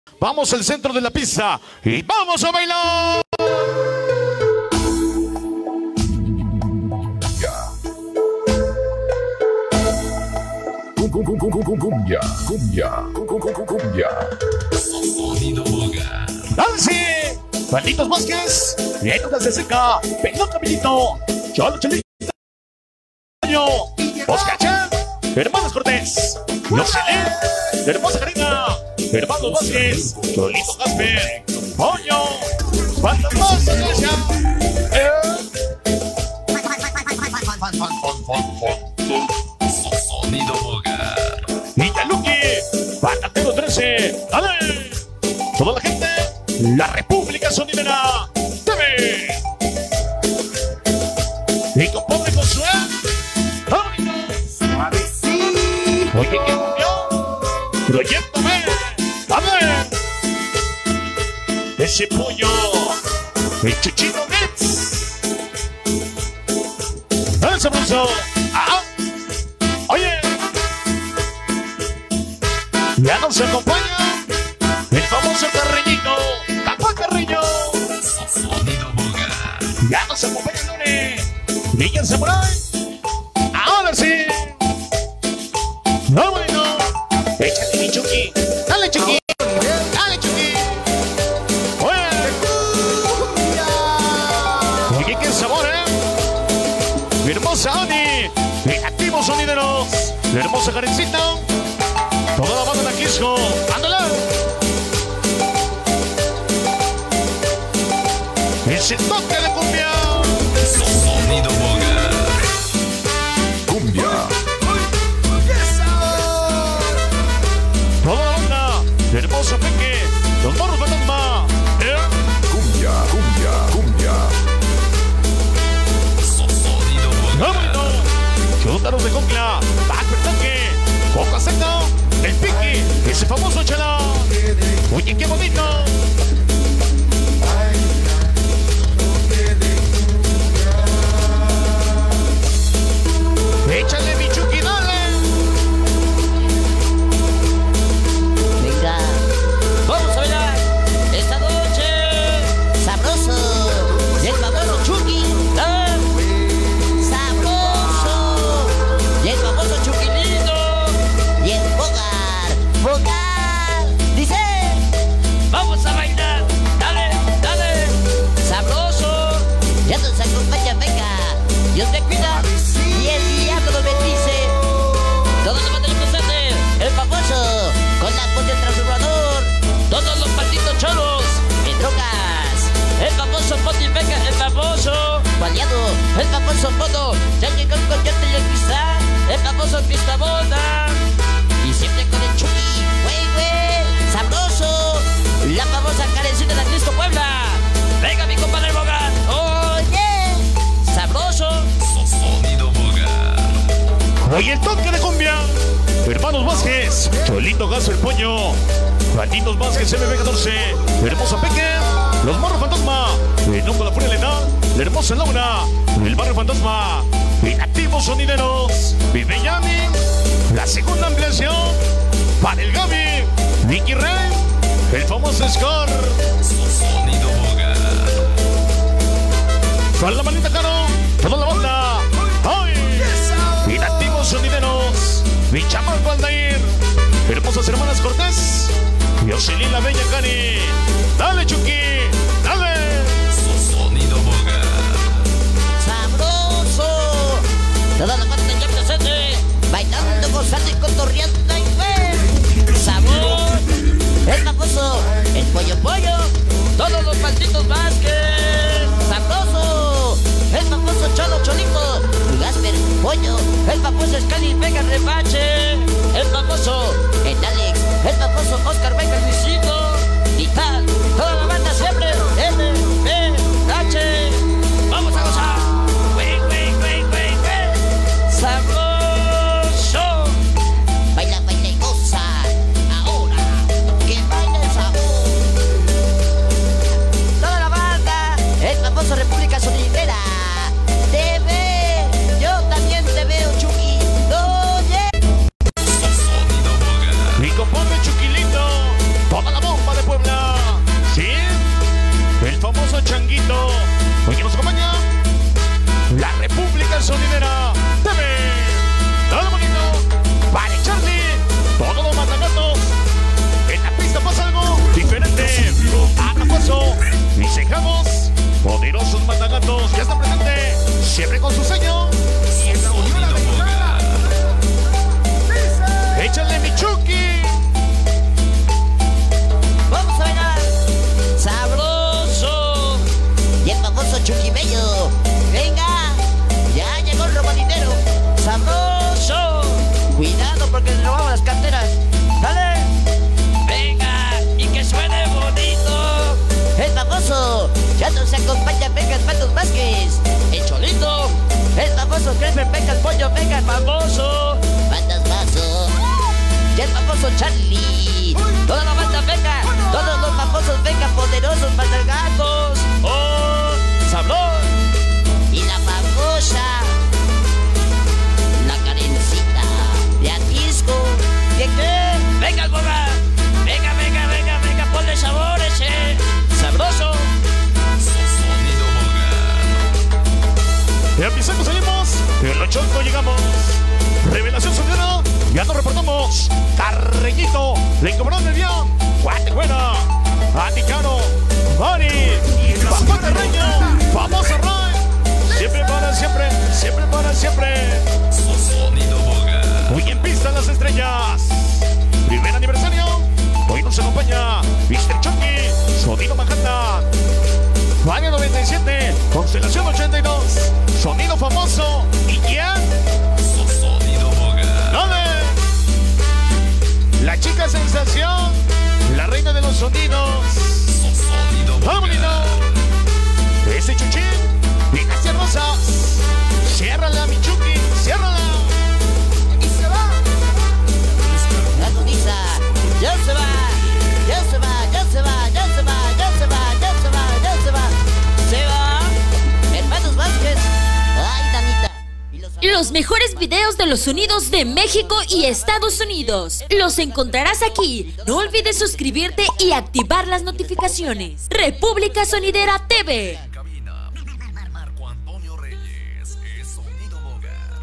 Vamos al centro de la pista y vamos a bailar. Cumbia. Sonido Boga. ¡Dance! Malditos Vázquez, Nietos de Seca, Pelón Camillito, Cholo Chelito, Oscar Chan, Hermanos Cortés, Los Celé, Hermosa Karina, Hermanos Vázquez, Cholito Gasper, Pollo, Fantasmas, Sonido Boga. Italuki, Patatero 13, ¡dale! Toda la gente, la República Sonidera TV. Y compadre Josué, ¡vámonos! Oye, ¿qué cumplió? Proyectame, ¡dale! Ese pollo, el Chuchito Nets. ¡Ese abrazo! ¡Ah! ¡Oye! Ya nos acompaña el famoso Carreñito, Papá Carreño. Sonido Boga. Ya nos acompaña Lore, Villa Samurai. Ahora sí. No, bueno. Échate mi Chucky. Dale, Chucky. Dale, Chucky. Oye, qué sabor, Mi hermosa Ani. Mi activos sonideros. La hermosa Karencita. Toda la banda de Quisco. ¡Ándale! Ese toque de cumbia. Sonido Boga. Cumbia. Toda la banda de Hermosa Peque. Los Morros Fantasma. Cumbia. Sonido Boga. ¡Vámonos! Chúntaros de Concla. Back Toque. Coca Seca. El Piqui. Ese famoso chala. Oye, qué bonito. Échale mi Chucky, dale. Venga, vamos a bailar esta noche. Sabroso, el famoso Chucky. Sabroso, y el famoso Chuquilito. Y el Bogar. Dice, vamos a bailar. Dale. Sabroso, ya nos acompaña, venga. Dios te cuida y el diablo nos bendice. Todos los bandos presentes, el famoso, con la voz del transformador. Todos los malditos choros, en drogas. El famoso Poti Beca, el famoso Baleado, el famoso Modo. Ya llegó el coyote y el cristal, el famoso Cristabona. Y siempre con el Chucky, güey, sabroso. La famosa Karencita de Cristo Puebla. Venga mi compadre Bogan, oye, sabroso. Sonido Boga. Oye, el toque de cumbia. Hermanos Vázquez, Cholito Gaso el Pollo, Malditos Vázquez, MB14, Hermosa Peque, Los Morros Fantasma, el Nombre de la Furia Letal, la Hermosa Laura, el Barrio Fantasma, Inactivos Sonideros, Vive Yami, la segunda ampliación, para el Gaby, Nicky Rey, el famoso Score, Sonido Boga. con la manita Caro, toda la banda, ¡ay! Inactivos Sonideros, mi chamaco Aldair, hermosas hermanas Cortés, Yoselín la bella Cari, dale Chucky, dale. Sonido Boga. Sabroso. Toda la parte ya presente, bailando, gozando y cotorreando y güey. Sabor. El famoso, el pollo. Todos los malditos Vázquez. Sabroso. El famoso Cholito, Gasper, Pollo. El famoso Scali Vega Rebache. El famoso, el Alex. El famoso Oscar Vega Luisito. Y tal. Toda la banda siempre. H. Vamos a gozar. Güey. Sabroso. Baila y goza. Ahora que baila el sabor. Toda la banda. El famoso República Sonidera. Te ve. Yo también te veo, Chucky. Oye. Sonido Boga. Mi compadre Chuquilito, toda la dinero. Venga, ya llegó el robadinero. Sabroso. Cuidado porque le robamos las carteras. Dale. Venga, y que suene bonito. El famoso, ya nos acompaña Venga el Patos Vázquez. El Cholito, el famoso Creeper, Venga el Pollo, Venga el famoso Fantasmazo. Y el famoso Charlie. Toda la banda Venga, todos los famosos Venga, poderosos gatos. Oh, Sablón. Y la famosa, la Karencita de Atisco. ¿Qué cree? Venga, gorra. Venga, venga, venga, venga, ponle sabor ese. Sabroso. Sonido Boga. De Apizaco salimos, de Lo Chonco llegamos. Revelación sonora, ya nos reportamos. Carreñito, le incomodaron el guión. Guatejuela, Aticaro, Mari, Paco Terreño, famoso Ray. Siempre para siempre, siempre para siempre. Sonido Boga. Hoy en pista las estrellas. Primer aniversario. Hoy nos acompaña Mr. Chucky, Sonido Manhattan. Año 97, Constelación 82, Sonido Famoso. ¿Y quién? Sonido Boga. ¡Dale! La chica sensación, la reina de los sonidos. Sonido ¡Vámonos! Boga. Ese chuchín, Dinastía Rosas. Ciérrala, mi Chucky, ciérrala. Y se va. La cotiza. Ya se va. Ya se va, ya se va, ya se va, ya se va, ya se va, ya se va. Se va. Hermanos Vázquez. Ay, Danita. Y Los mejores videos de los sonidos de México y Estados Unidos los encontrarás aquí. No olvides suscribirte y activar las notificaciones. República Sonidera TV. Cabina. Marco Antonio Reyes. Es Sonido Boga.